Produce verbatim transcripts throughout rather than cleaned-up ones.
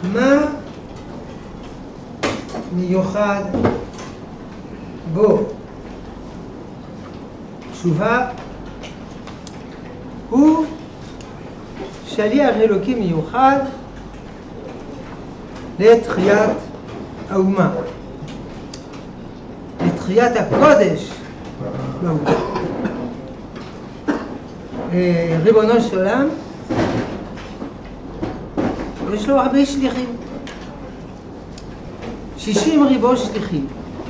מה מיוחד בו? תשובה, הוא שליח אלוקים מיוחד לתחיית האומה, לתחיית הקודש באומה. ריבונו של עולם יש לו הרבה שליחים, שישים ריבו שליחים,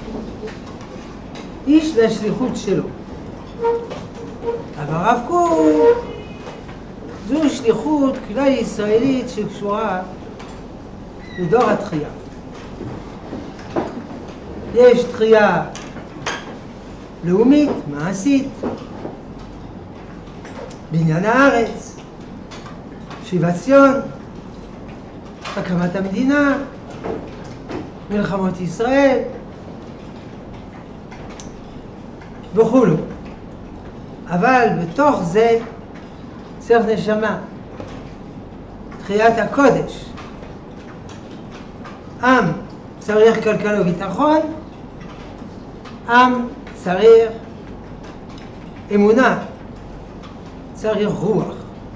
איש והשליחות שלו. אבל הרב קוק זו שליחות כלל ישראלית שקשורה לדור התחייה. יש תחייה לאומית, מעשית, בניין הארץ, שיבת ציון, הקמת המדינה, מלחמות ישראל וכולו. אבל בתוך זה צריך נשמה, תחיית הקודש. עם צריך כלכלה וביטחון, עם צריך אמונה, צריך רוח,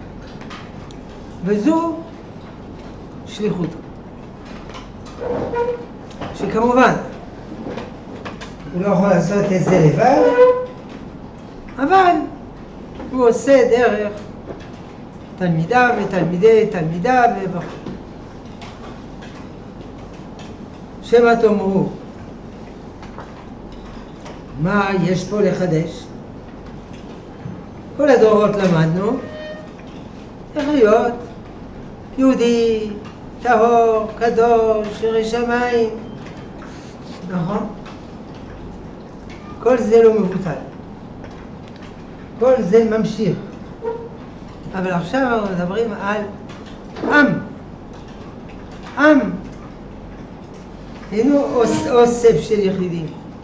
וזו שליחות שכמובן הוא לא יכול לעשות את זה לבד, אבל הוא עושה דרך תלמידיו ותלמידי תלמידיו וכו'. שמא תאמרו, מה יש פה לחדש? כל הדורות למדנו איך להיות יהודי טהור, קדוש, ירא שמיים, נכון? כל זה לא מבוטל, כל זה ממשיך. אבל עכשיו אנחנו מדברים על עם. עם אינו אוסף של יחידים,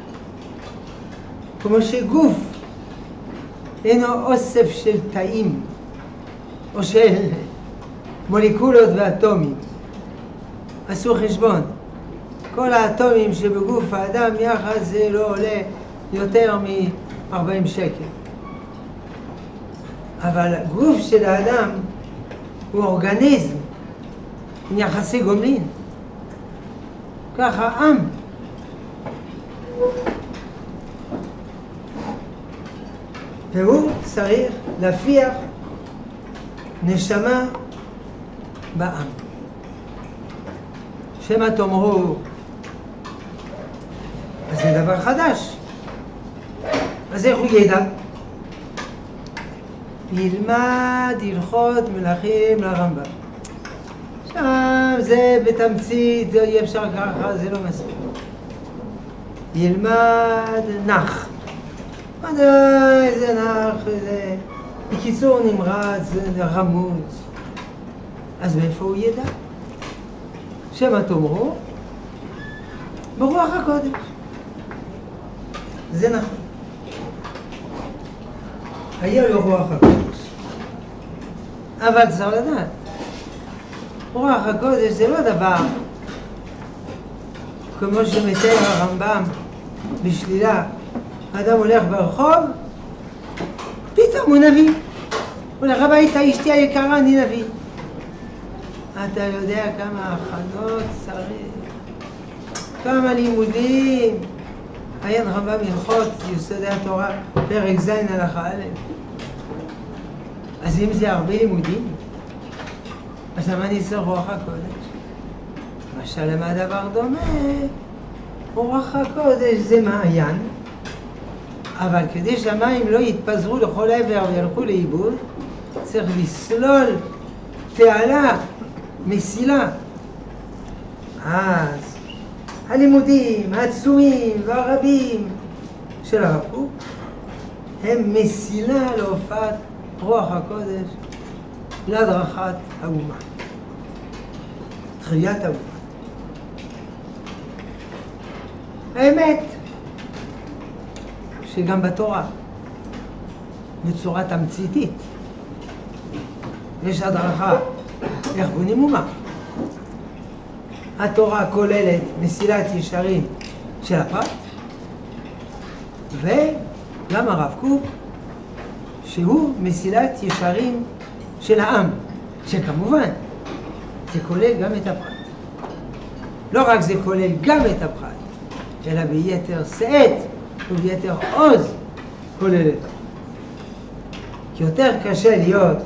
כמו שגוף אינו אוסף של תאים או של מולקולות ואטומים. עשו חשבון, כל האטומים שבגוף האדם יחד זה לא עולה יותר מ-ארבעים שקל. אבל גוף של האדם הוא אורגניזם עם יחסי גומלין. ככה עם. והוא צריך להפיח נשמה בעם. שמא תאמרו, אז זה דבר חדש, אז איך הוא ידע? ילמד הלכות מלכים לרמב"ם. שם זה בתמצית, זה אי אפשר ככה, זה לא מספיק. ילמד נח. איזה נח, זה בקיצור נמרץ, זה רמוז. אז מאיפה הוא ידע? שמא תאמרו, ברוח הקודש. זה נכון. היה לו רוח הקודש. אבל צריך לדעת, רוח הקודש זה לא דבר כמו שמתאר הרמב"ם בשלילה. האדם הולך ברחוב, פתאום הוא נביא. הולך הביתה, אשתי היקרה, אני נביא. אתה יודע כמה הכנות צריך, כמה לימודים. עיין רמב"ם הלכות יסודי התורה, פרק ז' הלכה א'. אז אם זה הרבה לימודים, אז למה נצטרך רוח הקודש? משל למה דבר דומה? רוח הקודש זה מעיין, אבל כדי שהמים לא יתפזרו לכל עבר וילכו לאיבוד, צריך לסלול תעלה, מסילה. אז הלימודים העצומים והרבים של הרב קוק הם מסילה להופעת רוח הקודש להדרכת האומה, תחיית האומה. האמת שגם בתורה בצורה תמציתית יש הדרכה איך בונים אומה. התורה כוללת מסילת ישרים של הפרט, וגם הרב קוק שהוא מסילת ישרים של העם, שכמובן זה כולל גם את הפרט. לא רק זה כולל גם את הפרט, אלא ביתר שאת וביתר עוז כולל את הפרט. כי יותר קשה להיות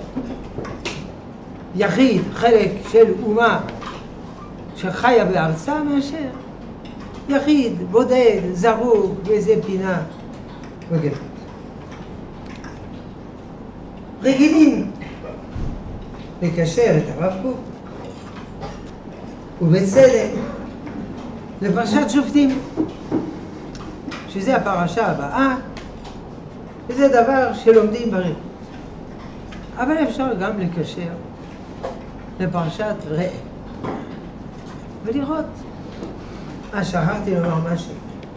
יחיד, חלק של אומה שחיה בארצה, מאשר יחיד, בודד, זרוק באיזה פינה וגדול. רגילים לקשר את הרב קוק ובצדק לפרשת שופטים, שזה הפרשה הבאה, וזה דבר שלומדים בריב. אבל אפשר גם לקשר לפרשת ראה ולראות. אה, שכחתי לומר משהו.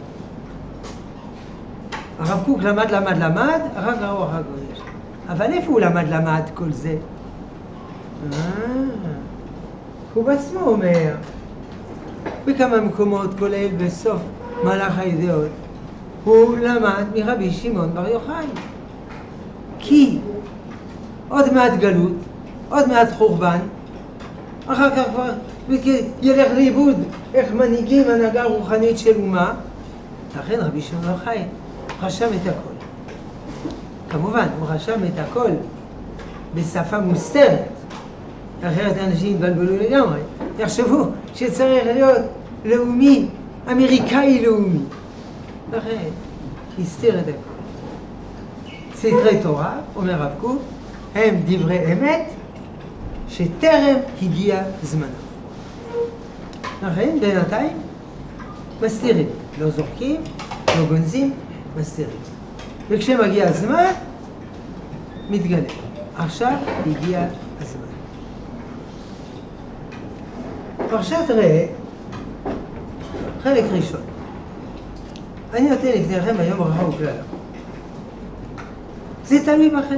הרב קוק למד, למד, למד, הרב גרוע הרב גודש. אבל איפה הוא למד, למד כל זה? אה, הוא בעצמו אומר, בכמה מקומות, כולל בסוף מהלך הידיעות, הוא למד מרבי שמעון בר יוחאי. כי עוד מעט גלות, עוד מעט חורבן, אחר כך כבר ילך לאיבוד איך מנהיגים הנהגה רוחנית של אומה. לכן רבי שמעון בר יוחאי רשם את הכל. כמובן, הוא רשם את הכל בשפה מוסתרת, אחרת האנשים יתבלבלו לגמרי, יחשבו שצריך להיות לאומי, אמריקאי לאומי. לכן, הסתיר את הכל. סתרי תורה, אומר רב קוק, הם דברי אמת שטרם הגיע זמנו. לכן, בינתיים, מסתירים. לא זורקים, לא גונזים, מסתירים. וכשמגיע הזמן, מתגלה. עכשיו הגיע הזמן. פרשת ראה, חלק ראשון. אני נותן לפניכם היום ברכה וכללה. זה תלוי בכם.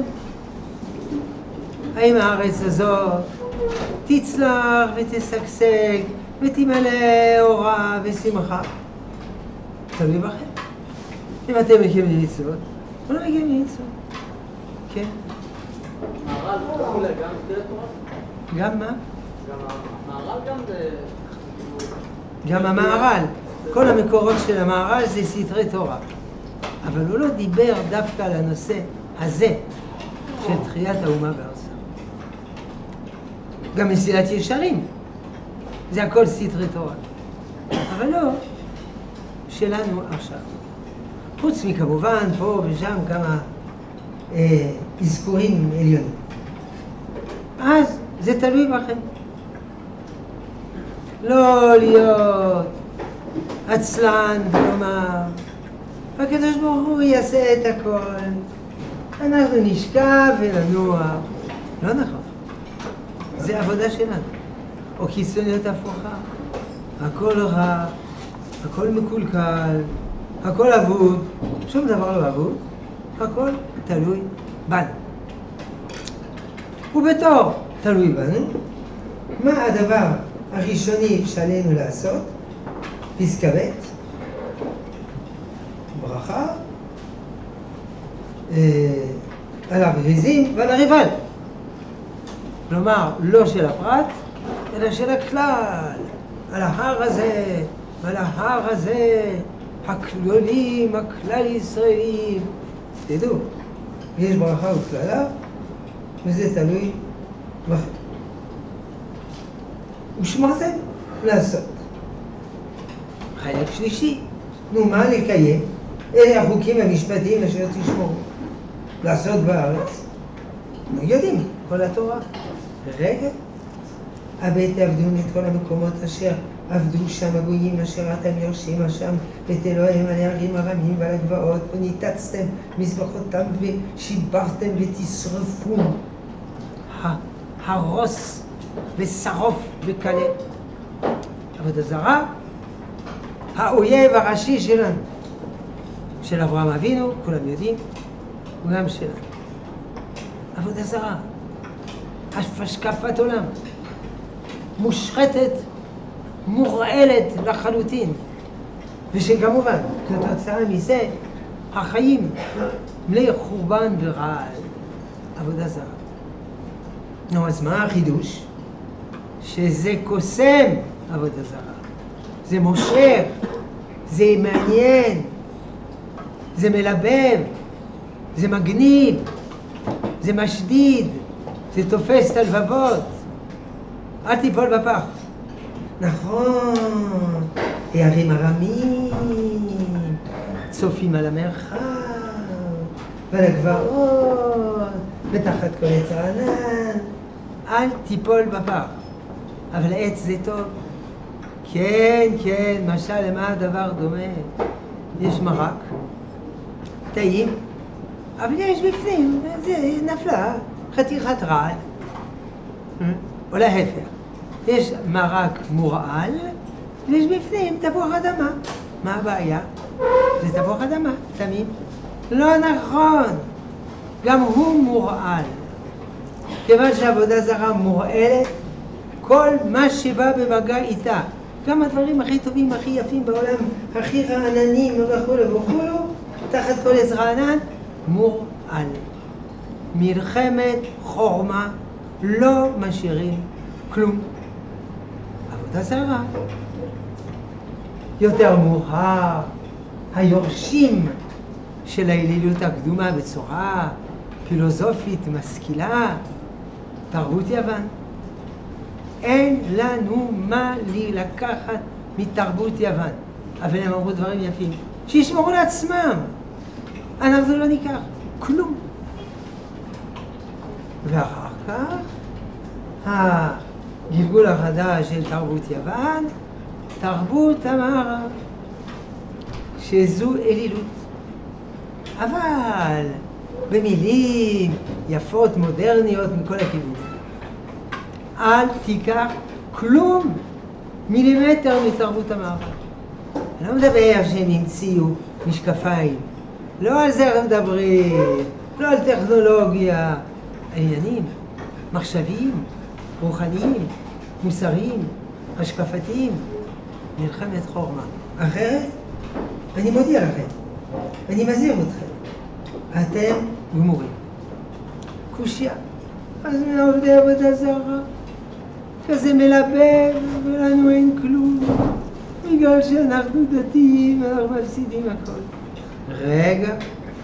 האם הארץ הזאת תצלח ותשגשג ותמלא אורה ושמחה? תלוי בכם. אם אתם מגיעים למצוות, או לא מגיעים למצוות. כן? מהר"ל כולה גם סתרי תורה? גם מה? גם מהר"ל גם זה... גם המהר"ל. כל המקורות של המהר"ל זה סתרי תורה. אבל הוא לא דיבר דווקא על הנושא הזה של תחיית האומה בארצה. גם מסילת ישרים. זה הכל סתרי תורה. אבל לא שלנו עכשיו. חוץ מכמובן פה ושם כמה אה, אזכורים עליונים. אז זה תלוי בכם. לא להיות עצלן ולומר, הקדוש ברוך הוא יעשה את הכל, אנחנו נשכב וננוח. לא נכון. זה עבודה שלנו. או קיצוניות הפוכה. הכל רע, הכל מקולקל, הכל אבוד, שום דבר לא אבוד, הכל תלוי בנו. ובתור תלוי בנו, מה הדבר הראשוני שעלינו לעשות? פסקה ב', ברכה, אה, על הגריזים ועל הריבל. כלומר, לא של הפרט, אלא של הכלל, על ההר הזה, ועל ההר הזה, הכלולים, הכלל ישראלים. תדעו, יש ברכה וכללה, וזה תלוי בכם. ושמרתם לעשות. חלק שלישי, נו מה לקיים? אלה החוקים המשפטיים אשר תשמעו. לעשות בארץ. לא יודעים, כל התורה. רגע, הבט עבדון את כל המקומות אשר עבדו שם הגויים אשר אתם יורשים השם את אלוהים על הערים הרמים ועל הגבעות וניתצתם מזבחותם ושיברתם ותשרפו. הרוס ושרוף וקלה. עבודה זרה, האויב הראשי שלנו, של אברהם אבינו, כולם יודעים, וגם שלנו. עבודה זרה, השקפת עולם, מושחתת מורעלת לחלוטין, ושכמובן כתוצאה מזה החיים מלא חורבן ורעל, עבודה זרה. נו, אז מה החידוש? שזה קוסם עבודה זרה, זה מושך, זה מעניין, זה מלבב, זה מגניב, זה משדיד, זה תופס את הלבבות. אל תיפול בפח. נכון, הערים הרמים, צופים על המרחב, ועל הגבעות, ותחת כל עץ רענן. אל תיפול בפח. אבל עץ זה טוב. כן, כן, משל למה הדבר דומה? יש מרק, טעים, אבל יש בפנים, זה נפלה, חתיכת רעל. או להפך, יש מרק מורעל, ויש בפנים תפוח אדמה. מה הבעיה? זה תפוח אדמה, תמים. לא נכון, גם הוא מורעל. כיוון שעבודה זרה מורעלת, כל מה שבא במגע איתה, גם הדברים הכי טובים, הכי יפים בעולם, הכי רעננים וכו' וכו', תחת כל עץ רענן, מורעל. מלחמת חורמה, לא משאירים כלום. עבודה זרה. יותר מאוחר, היורשים של האלילות הקדומה בצורה פילוסופית משכילה, תרבות יוון. אין לנו מה לקחת מתרבות יוון, אבל הם אמרו דברים יפים, שישמרו לעצמם, אנחנו לא ניקח כלום. ואחר כך הגלגול החדש של תרבות יוון, תרבות המערב, שזו אלילות, אבל במילים יפות מודרניות מכל הכיוונים. אל תיקח כלום מילימטר מתרבות המערב. אני לא מדבר שהם המציאו משקפיים, לא על זה אנחנו מדברים, לא על טכנולוגיה, עניינים מחשביים, רוחניים, מוסריים, השקפתיים. מלחמת חורמה. אחרת, אני מודיע לכם, אני מזהיר אתכם, אתם גמורים. קושיה. אז מעובדי עבודה זרה, כזה מלבב, ולנו אין כלום, בגלל שאנחנו דתיים, אנחנו מפסידים הכל. רגע,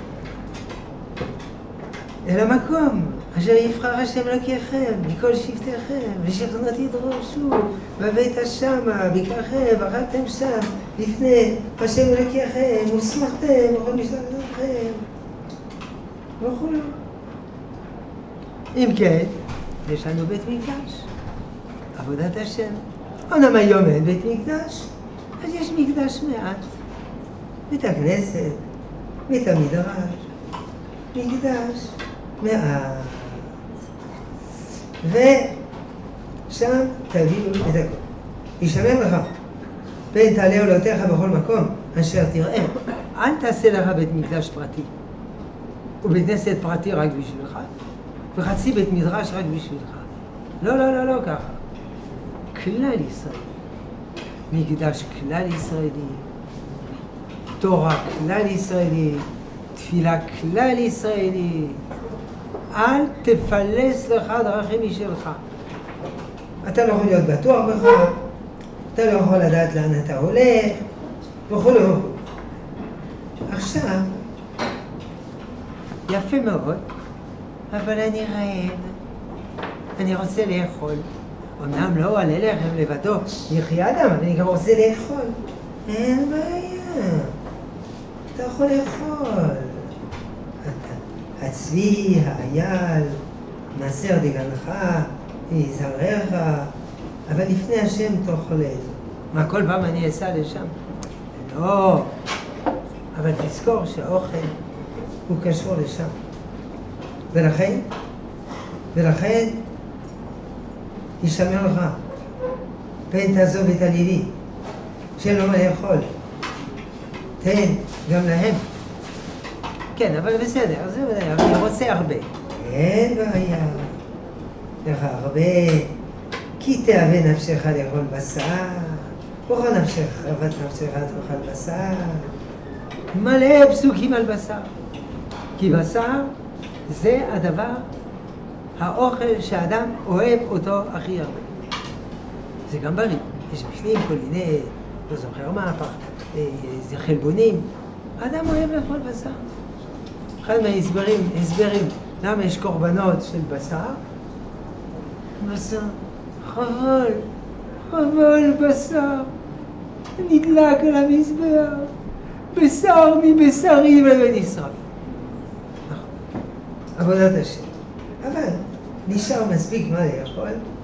אל המקום אשר יבחר השם אלוקיכם מכל שבטיכם, ושכנות ידרשו בבית השמה, בקרכם, ואכלתם שם לפני השם אלוקיכם, ושמחתם בכל משלחתכם, וכו'. אם כן, יש לנו בית מקדש, עבודת השם. אומנם היום אין בית מקדש, אז יש מקדש מעט. בית הכנסת, בית המדרש, מקדש מעט. ושם תביאו את הכל. ישמר לך, פן תעלה עולותיך בכל מקום, אשר תראה. אל תעשה לך בית מקדש פרטי, ובית כנסת פרטי רק בשבילך, וחצי בית מדרש רק בשבילך. לא, לא, לא, לא ככה. כלל ישראל. מקדש כלל ישראלי, תורה כלל ישראלי, תפילה כלל ישראלי. אל תפלס לך דרכים משלך. אתה לא יכול להיות בטוח בך, אתה לא יכול לדעת לאן אתה הולך, וכו'. עכשיו, יפה מאוד, אבל אני רעב, אני רוצה לאכול. אמנם לא על לחם לבדו, יחי אדם, אני גם רוצה לאכול. אין בעיה, אתה יכול לאכול. הצבי, האייל, מעשר דגנך, יזרעך, אבל לפני השם תאכל את זה. מה, כל פעם אני אסע לשם? לא, אבל תזכור שהאוכל הוא קשור לשם. ולכן, ולכן, ישמר לך, פן תעזוב את הלילי, שאין לו מה לאכול. תן גם להם. כן, אבל בסדר, זה ודאי, אני רוצה הרבה. אין בעיה, לך הרבה, כי תאווה נפשך לאכול בשר, בכל נפשך, אהבת נפשך תאכל בשר. מלא פסוקים על בשר. כי בשר זה הדבר, האוכל שאדם אוהב אותו הכי הרבה. זה גם בריא. יש בפנים כל מיני, לא זוכר מה, זה חלבונים. האדם אוהב לאכול בשר. אחד מההסברים, הסברים, למה יש קורבנות של בשר? בשר, חבל, חבל בשר, נדלק על המזבח, בשר מבשרי ונשרף. נכון, עבודת השם. אבל נשאר מספיק מה לאכול,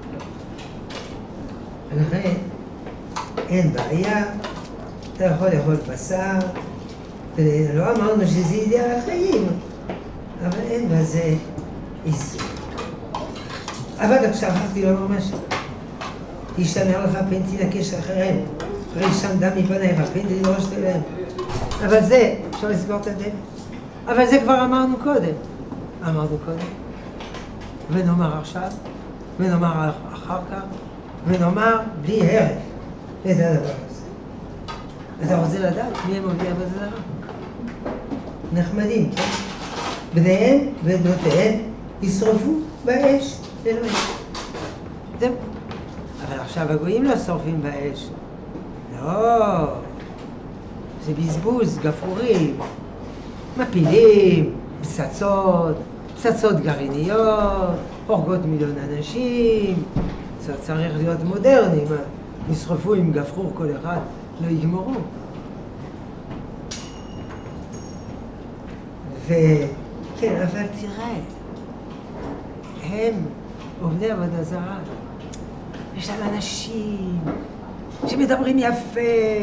ולכן אין בעיה, אתה יכול לאכול בשר, ולא אמרנו שזה אידאל החיים, אבל אין בזה איסור. אבל עכשיו שכחתי לומר משהו. ישתמר לך פן תנקש אחריהם, הרי שם דם מפניך, פן תדרוש אליהם. אבל זה, אפשר לסגור את הדלת. אבל זה כבר אמרנו קודם. אמרנו קודם. ונאמר עכשיו, ונאמר אחר כך, ונאמר בלי הרף את הדבר הזה. אתה רוצה לדעת מי הם עובדי עבודה זרה? נחמדים, כן? בניהם ובנותיהם ישרפו באש אלוהים. זהו. אבל עכשיו הגויים לא שורפים באש. לא. זה בזבוז, גפרורים. מפילים, פצצות, פצצות גרעיניות, הורגות מיליון אנשים. זה צריך להיות מודרני. מה? ישרפו עם גפרור כל אחד, לא יגמרו. וכן, אבל תראה, הם עובדי עבודה זרה. יש להם אנשים שמדברים יפה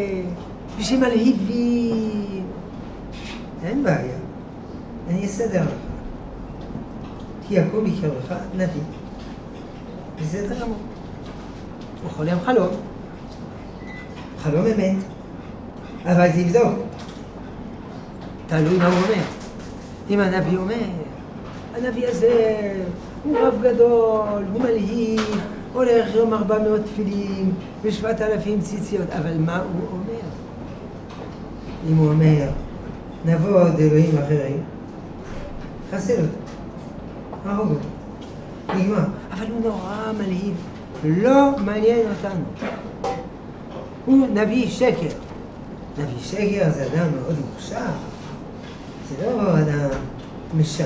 ושמלהיבים. אין בעיה, אני אסדר לך. כי יקום בקרבך נביא. בסדר גמור. הוא חולם חלום. חלום אמת. אבל תבדוק. תלוי מה הוא אומר. אם הנביא אומר, הנביא הזה הוא רב גדול, הוא מלהיב, הולך יום ארבע מאות תפילים ושבעת אלפים ציציות, אבל מה הוא אומר? אם הוא אומר, נבוא עוד אלוהים אחרים, חסר אותו, הרוג אותו, נגמר. אבל הוא נורא מלהיב, לא מעניין אותנו. הוא נביא שקר. נביא שקר זה אדם מאוד מוכשר, זה לא אדם משנה.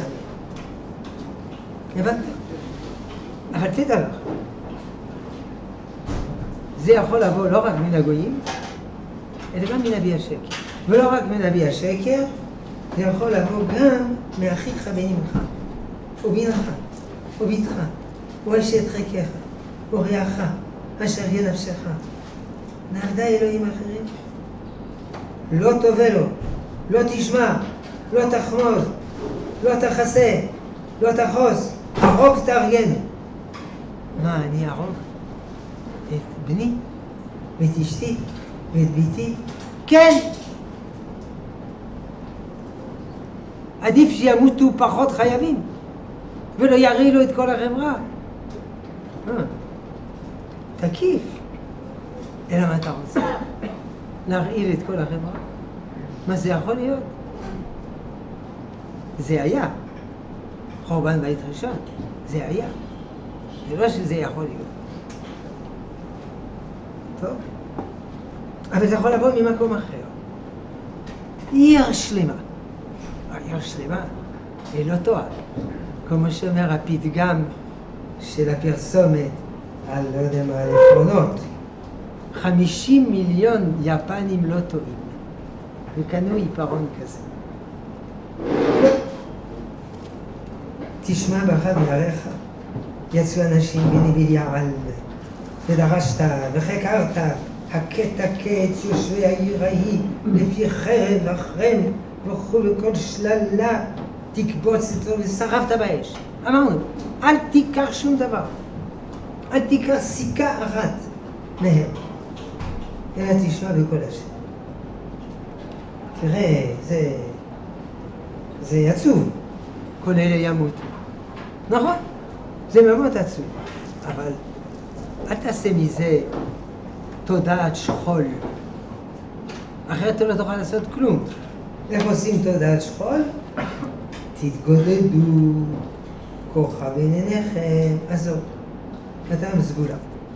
הבנת? אבל תדע לך, זה יכול לבוא לא רק מן הגויים, אלא גם מנביא השקר. ולא רק מנביא השקר, זה יכול לבוא גם מאחיך בנמך, ובנך, ובתך, ואשת חיקך, ורעך, אשר יהיה נפשך. נעבדה אלוהים אחרים? לא תובע לו, לא תשמע, לא תחמוד, לא תחסה, לא תחוס, תחוק תארגן. מה, אני ארוג את בני, ואת אשתי, ואת ביתי? כן! עדיף שימותו פחות חייבים, ולא ירעילו את כל החברה. אה, תקיף. אלא מה אתה רוצה? להרעיל את כל החברה? מה זה יכול להיות? זה היה. חורבן בית ראשון, זה היה. זה לא שזה יכול להיות. טוב. אבל זה יכול לבוא ממקום אחר. עיר שלמה. עיר שלמה, היא לא טועה. כמו שאומר הפתגם של הפרסומת על, לא יודע מה, העפרונות. חמישים מיליון יפנים לא טועים. וקנו עיפרון כזה. תשמע באחד מעריך, יצאו אנשים בנביל יעל, ודרשת וחקרת, הקט הקט יושבי העיר ההיא, לפי חרב וחרם וכו' וכל שללה, תקבוץ אצלו ושרפת באש. אמרנו, אל תיקח שום דבר, אל תיקח סיכה אחת מהם, אלא תשמע בכל השם. תראה, זה, זה עצוב, כל אלה ימותו. נכון, זה מאוד עצוב, אבל אל תעשה מזה תודעת שכול. אחרת אתה לא תוכל לעשות כלום. איך עושים תודעת שכול? תתגודדו, כוכב בין עיניכם, עזוב, אתם סגולה.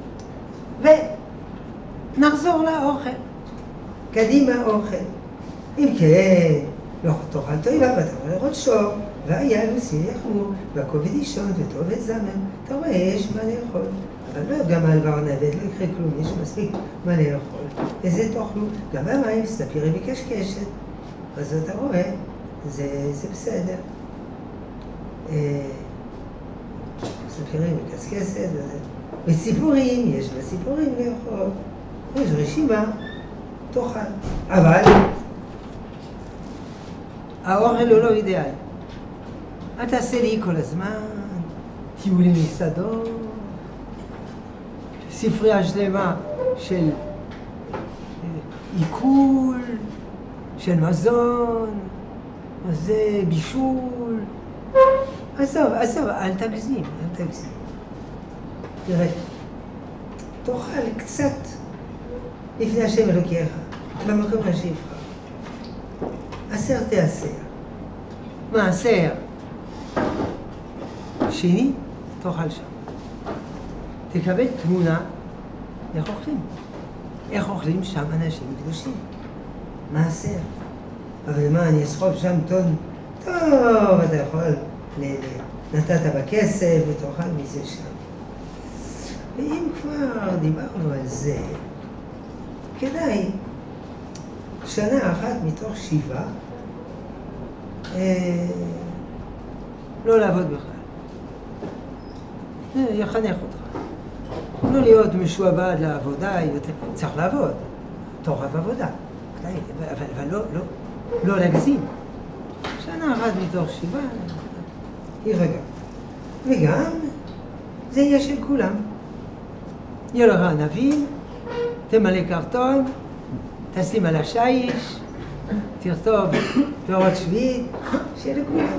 ונחזור לאוכל. קדימה אוכל. אם כן, לא תאכל תועילה ותאכל לראות שור, והיה נוסעים יחמור, והכובד אישון וטוב וזמם. אתה רואה, יש מה לאכול. אבל לא גם על בר נבד, לא יקרה כלום, יש מספיק מה לאכול. וזה תאכלו, גם במים ספירי וקשקשת. אז אתה רואה, זה, זה בסדר. ספירים וקשקשת, וסיפורים, יש בסיפורים לאכול. יש רשימה, תאכל. אבל האוכל הוא לא אידיאלי. אל תעשה לי כל הזמן, טיולים מסעדות, ספרייה שלמה של עיכול, של מזון, זה בישול. עזוב, עזוב, אל תגזים, אל תגזים. תראה, תאכל קצת לפני השם אלוקיך, במקום אשר יבחר. עשר תעשר. מעשר. שני, תאכל שם. תקבל תמונה איך אוכלים. איך אוכלים שם אנשים קדושים. מעשר. אבל מה, אני אסחוב שם טון? טוב, אתה יכול, נתת בכסף ותאכל מזה שם. ואם כבר דיברנו על זה, כדאי שנה אחת מתוך שבעה אה, לא לעבוד בכלל. אה, יחנך אותך. לא להיות משועבד לעבודה, יותר, צריך לעבוד. תורה ועבודה. אבל, אבל לא, לא, לא להגזים. שנה אחת מתוך שבעה, יירגע. וגם, זה יהיה של כולם. יהיה לך ענבים, תמלא קרטון, תשים על השיש, תרטוב פירות שביעית, שיהיה לכולם.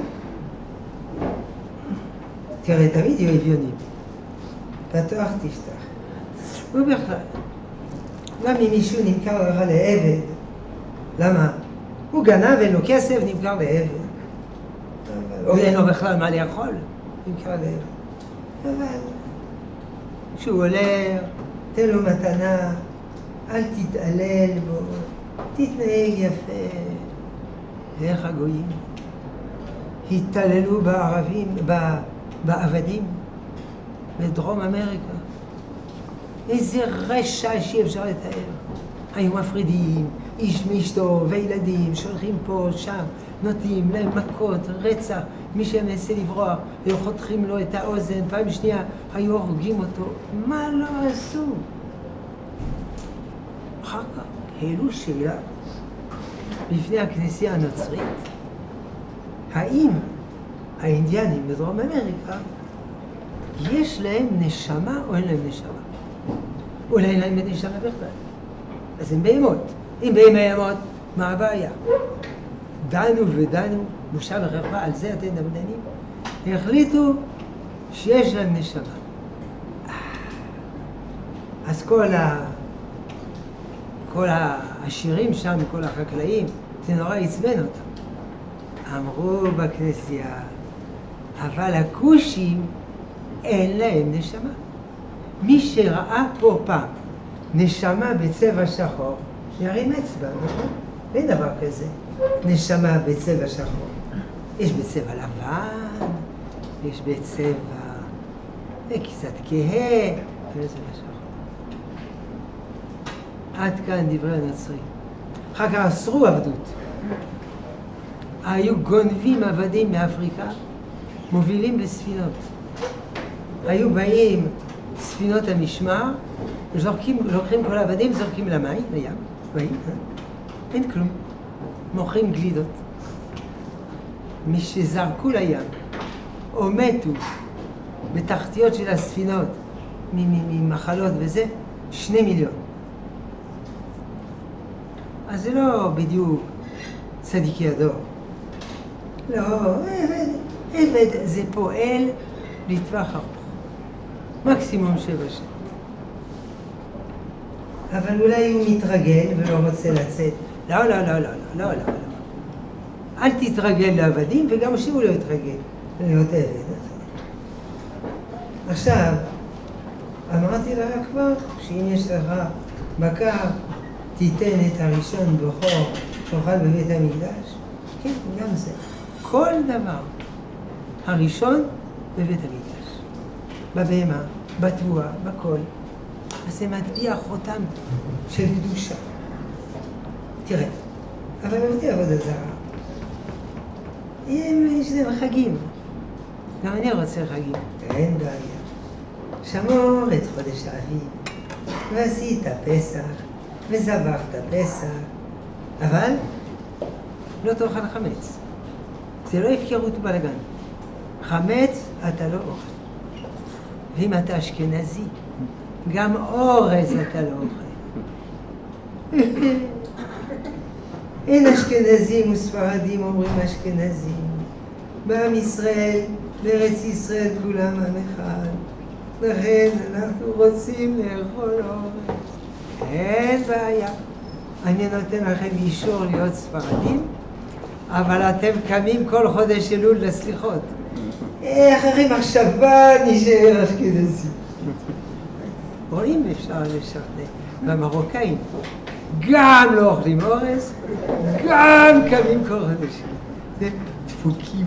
תראה, תמיד יהיו אביונים. פתוח תפתח. ובכלל, גם אם מישהו נמכר לך לעבד, למה? הוא גנב, אין לו כסף, נמכר לעבד. או אין לו בכלל מה לאכול, נמכר לעבד. אבל כשהוא עולה, תן לו מתנה, אל תתעלל בו, תתנהג יפה. ואיך הגויים התעללו בערבים, בעבדים, בדרום אמריקה. איזה רשע שאי אפשר לתאר. היו מפרידים, איש מאשתו וילדים, שולחים פה, שם, נותנים להם מכות, רצח, מי שמנסה לברוח, היו חותכים לו את האוזן, פעם שנייה היו הורגים אותו. מה לא עשו? אחר כך העלו שאלה לפני הכנסייה הנוצרית, האם האינדיאנים בדרום אמריקה יש להם נשמה או אין להם נשמה? אולי אין להם נשמה בכלל. אז הם בהמות. אם בהמות, מה הבעיה? דנו ודנו, בושה וחרפה, על זה אתם דמדנים. החליטו שיש להם נשמה. אז כל ה... כל העשירים שם, כל החקלאים, זה נורא עצבן אותם. אמרו בכנסייה, אבל הכושים אין להם נשמה. מי שראה פה פעם נשמה בצבע שחור, ירים אצבע, נכון? אין דבר כזה. נשמה בצבע שחור. יש בצבע לבן, יש בצבע קצת כהה, בצבע שחור. עד כאן דברי הנוצרים. אחר כך אסרו עבדות. היו גונבים עבדים מאפריקה, מובילים בספינות. היו באים ספינות המשמר, זורקים, לוקחים כל העבדים, זורקים למים, לים, מים, אה? אין כלום. מוכרים גלידות. מי שזרקו לים, או מתו בתחתיות של הספינות, ממחלות וזה, שני מיליון. אז זה לא בדיוק צדיקי הדור. לא, עבד, עבד זה פועל לטווח ארוך. מקסימום שבע שעות. אבל אולי הוא מתרגל ולא רוצה לצאת. לא, לא, לא, לא, לא, לא, לא. אל תתרגל לעבדים, וגם שהוא לא יתרגל להיות עבד. עכשיו, אמרתי לך כבר, שאם יש לך בקר, תיתן את הראשון בכור, תאכל בבית המקדש. כן, גם זה. כל דבר. הראשון בבית המקדש. בבהמה, בתבואה, בכל. אז זה מטביע חותם של קדושה. תראה, אבל עובדי עבודה זרה. יש להם חגים. גם אני רוצה חגים. אין בעיה. שמור את חודש האביב, ועשית פסח, וזבחת פסח, אבל לא תאכל חמץ. זה לא הפקרות בלגן. חמץ אתה לא אוכל. ואם אתה אשכנזי, גם אורז אתה לא אוכל. אין אשכנזים וספרדים אומרים אשכנזים. בעם ישראל, בארץ ישראל כולם עם אחד. לכן אנחנו רוצים לאכול אורז. אין בעיה. אני נותן לכם אישור להיות ספרדים, אבל אתם קמים כל חודש אלול לסליחות. אחרי מחשבה נשאר אשכנזי. רואים אפשר לשכנע. במרוקאים גם לא אוכלים אורז, גם קמים כל חודש. זה דפוקים.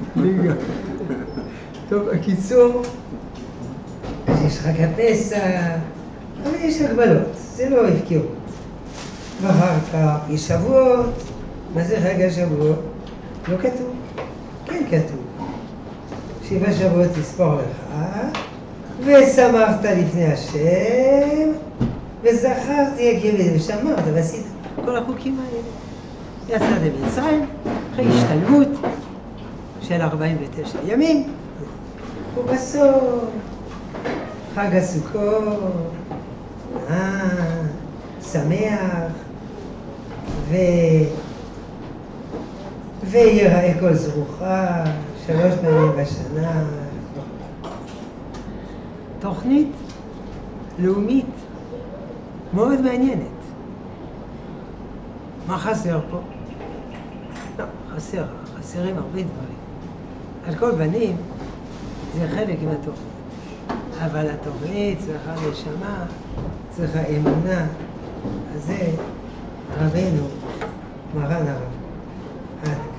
טוב, הקיצור, אז יש חג הפסח, אבל יש הגבלות, זה לא הפקרות. ואחר כך יש שבועות. מה זה חג השבועות? לא כתוב. כן כתוב. שבעה שבועות תספור לך, ושמחת לפני השם, וזכרתי יקירי, ושמרת, ועשית כל החוקים האלה. יצאת במצרים, אחרי השתלמות של ארבעים ותשע ימים, ובסוף חג הסוכות, אה, שמח, ו... ויראה כל זרוחה, שלוש פעמים בשנה. תוכנית לאומית מאוד מעניינת. מה חסר פה? לא, חסר, חסרים הרבה דברים. על כל בנים זה חלק מהתוכנית. אבל התוכנית צריכה נשמה, צריכה אמונה. אז זה רבנו, מרן הרב. עד